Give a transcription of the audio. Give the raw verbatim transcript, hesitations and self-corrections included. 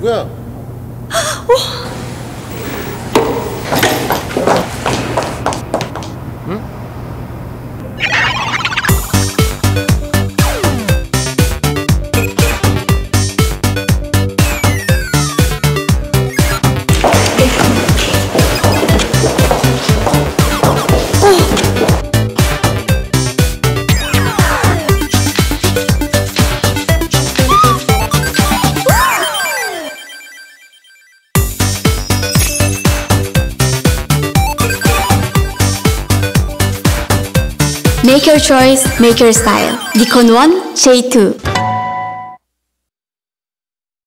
누구야? Make your choice, make your style. Nikon one J two.